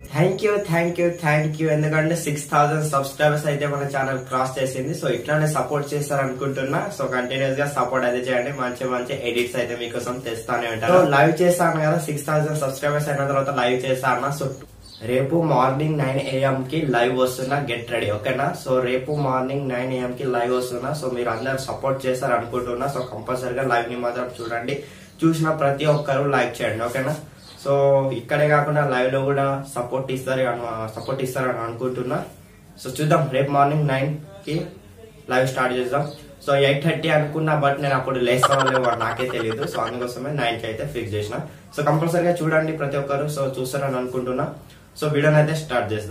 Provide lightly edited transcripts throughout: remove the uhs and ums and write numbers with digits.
Thank you ఎందుకంటే 6000 subscribers అయితే మన ఛానల్ క్రాస్ చేసింది. సో ఇట్లానే సపోర్ట్ చేస్తారనుకుంటున్నా. సో కంటిన్యూస్ గా సపోర్ట్ అయితే చేయండి. మంచి ఎడిట్స్ అయితే మీకోసం తెస్తానే ఉంటాను. లైవ్ చేస్తాను కదా, 6000 సబ్స్క్రైబర్స్ అయిన తర్వాత లైవ్ చేస్తాను. సో రేపు మార్నింగ్ 9 AM కి లైవ్ వస్తున్నా, గెట్ రెడీ ఓకేనా. సో రేపు మార్నింగ్ 9 AM కి లైవ్ వస్తున్నా. సో మీరు అందరు సపోర్ట్ చేస్తారు అనుకుంటున్నా. సో కంపల్సరీగా లైవ్ ని మాత్రం చూడండి. చూసిన ప్రతి ఒక్కరు లైక్ చేయండి ఓకేనా. సో ఇక్కడే కాకుండా లైవ్ లో కూడా సపోర్ట్ ఇస్తారని అనుకుంటున్నా. సో చూద్దాం, రేపు మార్నింగ్ 9 కి లైవ్ స్టార్ట్ చేద్దాం. సో 8:30 అనుకున్నా, బట్ నేను అప్పుడు లేస్తానో నాకే తెలియదు. సో అందుకోసమే 9 కి అయితే ఫిక్స్ చేసిన. సో కంపల్సరీగా చూడండి ప్రతి ఒక్కరు. సో చూస్తారని అనుకుంటున్నా. సో వీడియోని అయితే స్టార్ట్ చేద్దాం.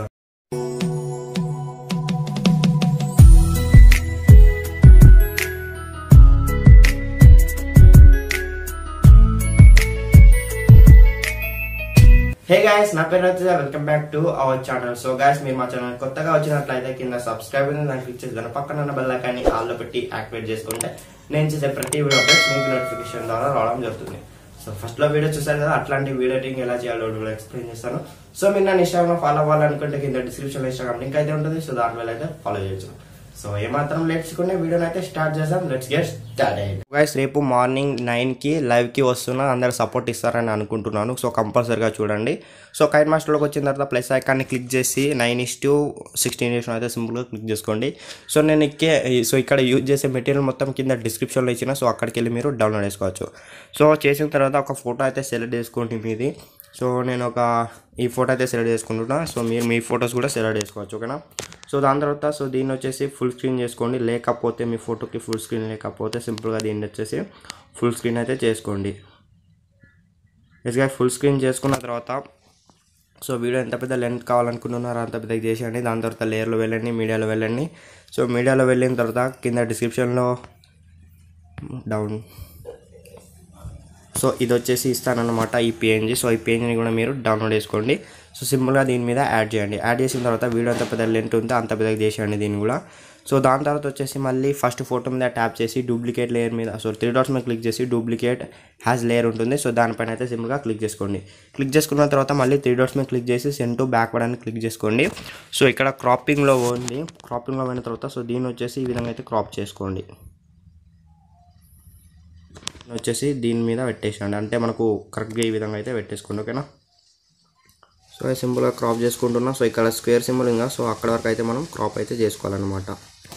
హే గైస్, నా పేరు వచ్చేసి welcome back to our channel. So guys, మీరు మా ఛానల్ కొత్తగా వచ్చినట్లయితే కింద సబ్స్క్రైబ్ దాన్ని క్లిక్ చేసి దాని పక్కన ఉన్న బెల్ ఐకాన్ని ఆల్ లో పెట్టి యాక్టివేట్ చేసుకుంటే నేను చేసే ప్రతి వీడియో అప్డేట్స్ మీకు నోటిఫికేషన్ ద్వారా రావడం జరుగుతుంది. సో ఫస్ట్ లో వీడియో చూసారు కదా, అట్లాంటి వీడియో ఎడిటింగ్ ఎలా చేయాలో ఎక్స్ప్లెయిన్ చేస్తాను. సో మీరు నన్ను ఇన్స్టాగ్రామ్ ఫాలో అవ్వాలనుకుంటే కింద డిస్క్రిప్షన్ లో ఇన్స్టాగ్రామ్ లింక్ అయితే ఉంటుంది. సో దాని వల్ల అయితే ఫాలో చేయొచ్చు. సో ఏమాత్రం లేట్ చేసుకునే వీడియోని అయితే స్టార్ట్ చేద్దాం. Let's get started. గైస్, రేపు మార్నింగ్ 9 కి లైవ్ కి వస్తున్నా. అందరు సపోర్ట్ ఇస్తారని అనుకుంటున్నాను. సో కంపల్సరీగా చూడండి. సో కైన్ మాస్టర్లోకి వచ్చిన తర్వాత ప్లస్ ఐకాన్ని క్లిక్ చేసి 9:16 అయితే సింపుల్గా క్లిక్ చేసుకోండి. సో నేను ఇక్కడ యూజ్ చేసే మెటీరియల్ మొత్తం కింద డిస్క్రిప్షన్లో ఇచ్చిన. సో అక్కడికి వెళ్ళి మీరు డౌన్లోడ్ చేసుకోవచ్చు. సో చేసిన తర్వాత ఒక ఫోటో అయితే సెలెక్ట్ చేసుకోండి మీది. సో నేను ఈ ఫోటో అయితే సెలెక్ట్ చేసుకుంటున్నా. సో మీరు మీ ఫొటోస్ కూడా సెలెక్ట్ చేసుకోవచ్చు ఓకేనా. సో దాని తర్వాత దీన్ని వచ్చేసి ఫుల్ స్క్రీన్ చేసుకోండి. లేకపోతే మీ ఫోటోకి ఫుల్ స్క్రీన్ లేకపోతే సింపుల్గా దీన్ని వచ్చేసి ఫుల్ స్క్రీన్ అయితే చేసుకోండి. ఎస్గా ఫుల్ స్క్రీన్ చేసుకున్న తర్వాత సో వీడియో ఎంత పెద్ద లెంత్ కావాలనుకుంటున్నారో అంత పెద్దగా చేసేయండి. దాని తర్వాత లేయర్లో వెళ్ళండి, మీడియాలో వెళ్ళండి. సో మీడియాలో వెళ్ళిన తర్వాత కింద డిస్క్రిప్షన్లో సో ఇది వచ్చేసి ఇస్తానన్నమాట, ఈ PNG. సో ఈ PNGని కూడా మీరు డౌన్లోడ్ చేసుకోండి. సో సింపుల్గా దీని మీద యాడ్ చేయండి. యాడ్ చేసిన తర్వాత వీడియో ఎంత పెద్ద లెంత్ ఉందో అంత పెద్దగా చేసేయండి దీన్ని కూడా. సో దాని తర్వాత వచ్చేసి మళ్ళీ ఫస్ట్ ఫోటో మీద ట్యాప్ చేసి డూప్లికేట్ లేయర్ మీద 3 డాట్స్ మీద క్లిక్ చేసి డూప్లికేట్ హ్యాస్ లేయర్ ఉంటుంది. సో దానిపైన అయితే సింపుల్గా క్లిక్ చేసుకోండి. క్లిక్ చేసుకున్న తర్వాత మళ్ళీ 3 డాట్స్ మీద క్లిక్ చేసి సెండ్ టు బ్యాక్వర్డ్ అని క్లిక్ చేసుకోండి. సో ఇక్కడ క్రాపింగ్లో ఉంది. క్రాపింగ్లో పోయిన తర్వాత సో దీన్ని వచ్చేసి ఈ విధంగా అయితే క్రాప్ చేసుకోండి. వచ్చేసి దీని మీద పెట్టేసండి, అంటే మనకు కరెక్ట్గా ఈ విధంగా అయితే పెట్టేసుకోండి ఓకేనా. సో సింపుల్గా క్రాప్ చేసుకుంటున్నా. సో ఇక్కడ స్క్వేర్ సింబల్ ఇంకా సో అక్కడ వరకు అయితే మనం క్రాప్ అయితే చేసుకోవాలన్నమాట.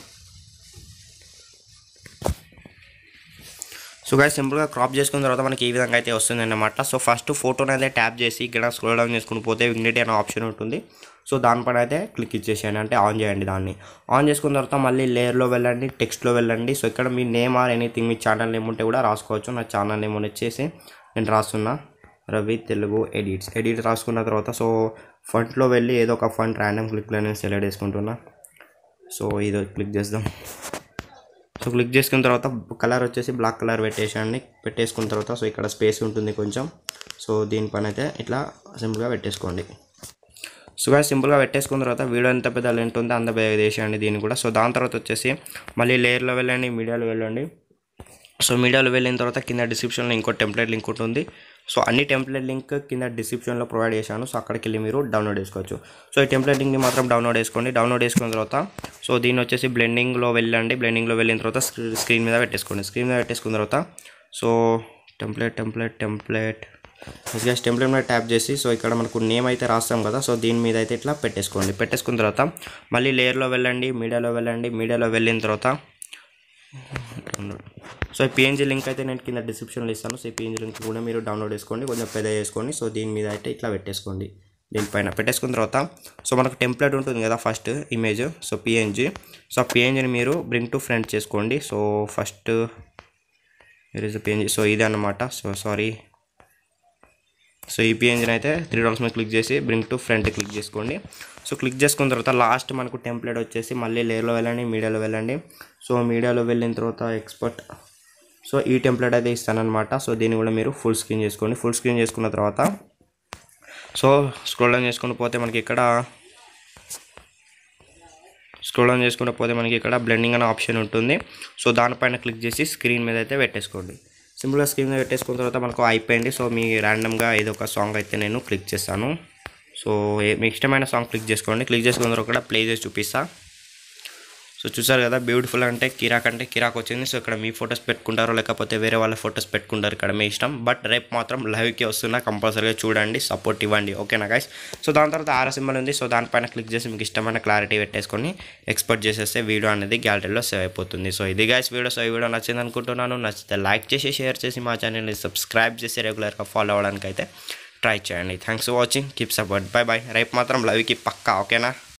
సో గైస్, సింపుల్గా క్రాప్ చేసుకున్న తర్వాత మనకి ఈ విధంగా అయితే వస్తుంది అన్నమాట. సో ఫస్ట్ ఫోటోని అయితే ట్యాప్ చేసి ఇక్కడ స్క్రోల్ డౌన్ చేసుకుని పోతే విగ్నిటీ అనే ఆప్షన్ ఉంటుంది. సో దానిపైన అయితే క్లిక్ ఇచ్చేసేయండి, అంటే ఆన్ చేయండి. దాన్ని ఆన్ చేసుకున్న తర్వాత మళ్ళీ లేయర్లో వెళ్ళండి, టెక్స్ట్లో వెళ్ళండి. సో ఇక్కడ మీ నేమ్ ఆర్ ఎనీథింగ్, మీ ఛానల్ నేమ్ ఉంటే కూడా రాసుకోవచ్చు. నా ఛానల్ నేమ్ వచ్చేసి నేను రాస్తున్నా రవి తెలుగు ఎడిట్ రాసుకున్న తర్వాత సో ఫంట్లో వెళ్ళి ఏదో ఒక ఫంట్ ర్యాండమ్ క్లిక్లో నేను సెలెక్ట్ చేసుకుంటున్నా. సో ఇది క్లిక్ చేద్దాం. సో క్లిక్ చేసుకున్న తర్వాత కలర్ వచ్చేసి బ్లాక్ కలర్ పెట్టేసుకున్న తర్వాత సో ఇక్కడ స్పేస్ ఉంటుంది కొంచెం. సో దీనిపైన అయితే ఇట్లా సింపుల్గా పెట్టేసుకోండి. సో సింపుల్గా పెట్టేసుకున్న తర్వాత వీడియో ఎంత పెద్ద లెంత్ ఉందో అంత పెద్ద చేసేయండి దీన్ని కూడా. సో దాని తర్వాత వచ్చేసి మళ్ళీ లేయర్లో వెళ్ళండి, మీడియాలో వెళ్ళండి. సో మీడియాలో వెళ్ళిన తర్వాత కింద డిస్క్రిప్షన్లో ఇంకో టెంప్లెట్ లింక్ ఉంటుంది. సో అన్ని టెంప్లెట్ లింక్ కింద డిస్క్రిప్షన్లో ప్రొవైడ్ చేశాను. సో అక్కడికి వెళ్ళి మీరు డౌన్లోడ్ చేసుకోవచ్చు. సో ఈ టెంప్లెట్ లింక్ని మాత్రం డౌన్లోడ్ చేసుకోండి. డౌన్లోడ్ చేసుకున్న తర్వాత సో దీన్ని వచ్చేసి బ్లెండింగ్లో వెళ్ళండి. బ్లెండింగ్లో వెళ్ళిన తర్వాత స్క్రీన్ మీద పెట్టేసుకోండి. స్క్రీన్ మీద పెట్టేసుకున్న తర్వాత సో టెంప్లెట్ మీద ట్యాప్ చేసి సో ఇక్కడ మనకు నేమ్ అయితే రాస్తాం కదా. సో దీని మీద అయితే ఇట్లా పెట్టేసుకోండి. పెట్టేసుకున్న తర్వాత మళ్ళీ లేయర్లో వెళ్ళండి, మీడియాలో వెళ్ళిన తర్వాత సో ఈ PNG లింక్ అయితే నేను కింద డిస్క్రిప్షన్లో ఇస్తాను. సో ఈ PNG లింక్ కూడా మీరు డౌన్లోడ్ చేసుకోండి, కొంచెం పెద్ద చేసుకోండి. సో దీని మీద అయితే ఇట్లా పెట్టేసుకోండి. దీనిపైన పెట్టేసుకున్న తర్వాత సో మనకు టెంప్లెట్ ఉంటుంది కదా first image, so PNG. So PNGని మీరు బ్రింగ్ టు ఫ్రంట్ చేసుకోండి. సో ఫస్ట్ PNG సో ఇదే అన్నమాట. సో ఈ PNGని అయితే 3 డాట్స్ మీద క్లిక్ చేసి బ్రింగ్ టు ఫ్రంట్ క్లిక్ చేసుకోండి. సో క్లిక్ చేసుకున్న తర్వాత లాస్ట్ మనకు టెంప్లెట్ వచ్చేసి మళ్ళీ లేయర్లో వెళ్ళండి, మీడియాలో వెళ్ళండి. సో మీడియాలో వెళ్ళిన తర్వాత ఎక్స్పర్ట్ సో ఈ టెంప్లెట్ అయితే ఇస్తానన్నమాట. సో దీన్ని కూడా మీరు ఫుల్ స్క్రీన్ చేసుకోండి. ఫుల్ స్క్రీన్ చేసుకున్న తర్వాత సో స్క్రోల్ డౌన్ చేసుకుని పోతే మనకి ఇక్కడ బ్లెండింగ్ అనే ఆప్షన్ ఉంటుంది. సో దానిపైన క్లిక్ చేసి స్క్రీన్ మీద అయితే పెట్టేసుకోండి. సింపుల్గా స్క్రీన్ మీద పెట్టేసుకున్న తర్వాత మనకు అయిపోయింది. సో మీ ర్యాండమ్గా ఏదో ఒక సాంగ్ అయితే నేను క్లిక్ చేస్తాను. సో మీకు ఇష్టమైన సాంగ్ క్లిక్ చేసుకోండి. క్లిక్ చేసుకున్న తర్వాత కూడా ప్లే చేసి చూపిస్తా. సో చూసారు కదా, బ్యూటిఫుల్ అంటే కిరాక్ వచ్చింది. సో ఇక్కడ మీ ఫొటోస్ పెట్టుకుంటారో లేకపోతే వేరే వాళ్ళ ఫొటోస్ పెట్టుకుంటారు, ఇక్కడ మీ ఇష్టం. బట్ రేపు మాత్రం లైవ్కి వస్తున్నా, కంపల్సరీగా చూడండి, సపోర్ట్ ఇవ్వండి, ఓకేనా గైస్. సో దాని తర్వాత ఆరో సింబల్ ఉంది. సో దానిపైన క్లిక్ చేసి మీకు ఇష్టమైన క్లారిటీ పెట్టేసుకొని ఎక్స్పోర్ట్ చేసేస్తే వీడియో అనేది గ్యాలరీలో సేవ్ అయిపోతుంది. సో ఇది గైస్ వీడియో. సో ఈ వీడియో నచ్చింది అనుకుంటున్నాను. నచ్చితే లైక్ చేసి షేర్ చేసి మా ఛానల్ని సబ్స్క్రైబ్ చేసి రెగ్యులర్గా ఫాలో అవ్వడానికి అయితే ట్రై చేయండి. Thanks for watching, keep support, bye bye. రేపు మాత్రం లైవ్కి పక్కా, ఓకేనా.